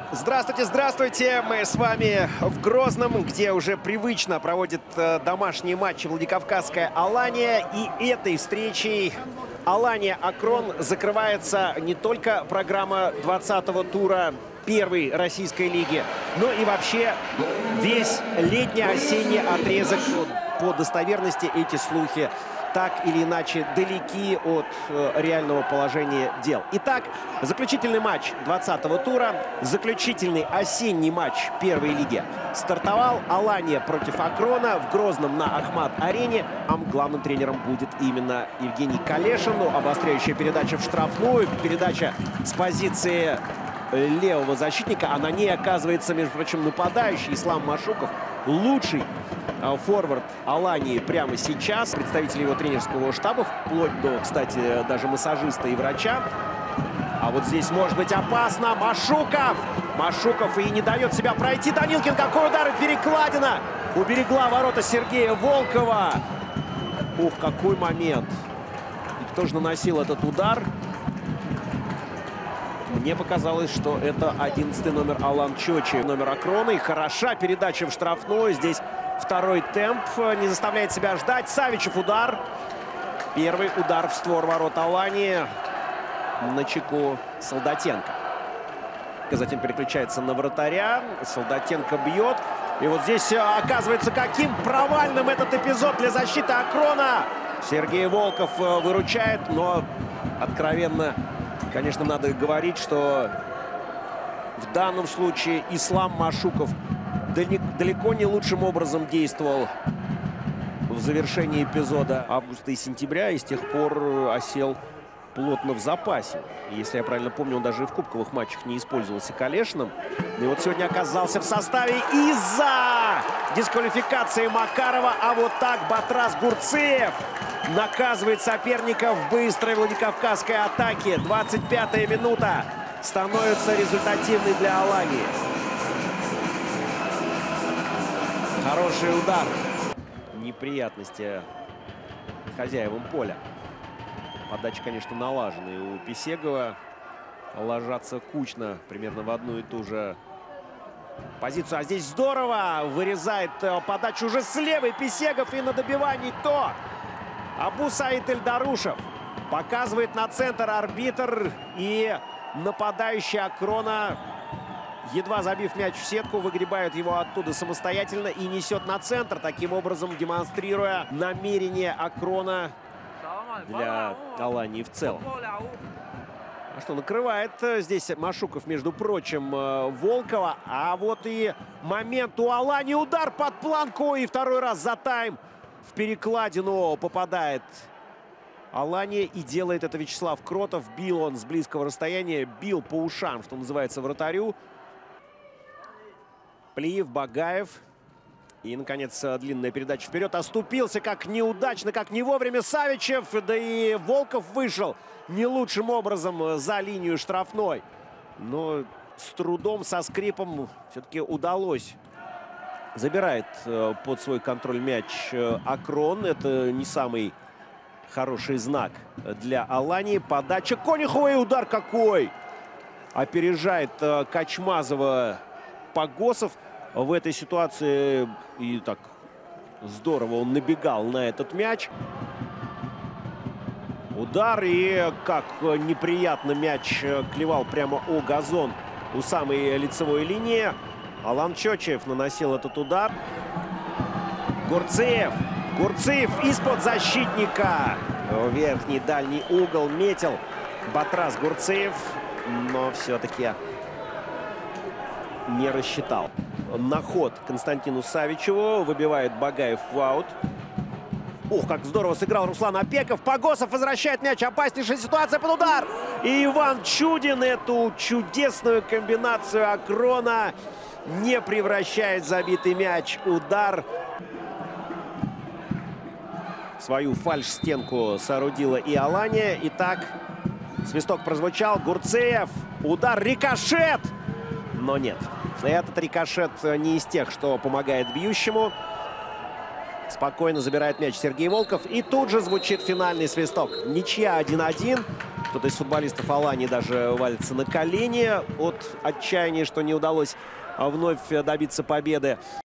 Здравствуйте, здравствуйте! Мы с вами в Грозном, где уже привычно проводит домашние матчи Владикавказская Алания. И этой встречей Алания-Акрон закрывается не только программа 20-го тура первой российской лиги, но и вообще весь летний-осенний отрезок. По достоверности эти слухи так или иначе далеки от реального положения дел. Итак, заключительный матч 20-го тура, заключительный осенний матч первой лиги стартовал. Алания против Акрона в Грозном на Ахмат-арене. Главным тренером будет именно Евгений Калешин. Обостряющая передача в штрафную, передача с позиции левого защитника, а на ней оказывается, между прочим, нападающий Ислам Машуков, лучший форвард Алании прямо сейчас. Представители его тренерского штаба, вплоть до, кстати, даже массажиста и врача. А вот здесь может быть опасно. Машуков и не дает себя пройти. Данилкин, какой удар, и перекладина. Уберегла ворота Сергея Волкова. Ух, какой момент. И кто же наносил этот удар? Мне показалось, что это 11-й номер Алан Чочи, номер Акрона. И хороша передача в штрафную. Здесь второй темп не заставляет себя ждать. Савичев удар. Первый удар в створ ворот Алании. На чеку Солдатенко. Затем переключается на вратаря. Солдатенко бьет. И вот здесь оказывается, каким провальным этот эпизод для защиты Акрона. Сергей Волков выручает, но откровенно, конечно, надо говорить, что в данном случае Ислам Машуков далеко не лучшим образом действовал в завершении эпизода августа и сентября, и с тех пор осел плотно в запасе. Если я правильно помню, он даже и в кубковых матчах не использовался Калешиным. И вот сегодня оказался в составе из-за дисквалификации Макарова. А вот так Батрас Гурцеев наказывает соперника в быстрой Владикавказской атаке. 25-я минута становится результативной для Алании. Хороший удар. Неприятности хозяевам поля. Подача, конечно, налаженная у Писегова. Ложатся кучно, примерно в одну и ту же позицию. А здесь здорово вырезает подачу уже с левой Писегов. И на добивании то Абу Саид Эльдарушев показывает на центр арбитр. И нападающий Акрона, едва забив мяч в сетку, выгребает его оттуда самостоятельно и несет на центр, таким образом демонстрируя намерение Акрона для Алании в целом. А что, накрывает здесь Машуков, между прочим, Волкова. А вот и момент у Алании. Удар под планку. И второй раз за тайм в перекладину попадает Алания. И делает это Вячеслав Кротов. Бил он с близкого расстояния. Бил по ушам, что называется, вратарю. Плиев, Багаев. И, наконец, длинная передача вперед. Оступился как неудачно, как не вовремя Савичев. Да и Волков вышел не лучшим образом за линию штрафной. Но с трудом, со скрипом все-таки удалось. Забирает под свой контроль мяч Акрон. Это не самый хороший знак для Алании. Подача Конюхова, и удар какой! Опережает Качмазова Погосов. В этой ситуации и так здорово он набегал на этот мяч. Удар, и как неприятно мяч клевал прямо о газон у самой лицевой линии. Алан Чочиев наносил этот удар. Гурцеев из-под защитника. В верхний дальний угол метил Батрас Гурцеев, но все-таки не рассчитал. На ход Константину Савичеву. Выбивает Багаев в аут. Ух, как здорово сыграл Руслан Опеков. Погосов возвращает мяч. Опаснейшая ситуация под удар. И Иван Чудин эту чудесную комбинацию Акрона не превращает в забитый мяч. Удар. Свою фальш-стенку соорудила и Алания. Итак, свисток прозвучал. Гурцеев. Удар. Рикошет. Но нет. Этот рикошет не из тех, что помогает бьющему. Спокойно забирает мяч Сергей Волков. И тут же звучит финальный свисток. Ничья 1-1. Кто-то из футболистов Алании даже валится на колени от отчаяния, что не удалось вновь добиться победы.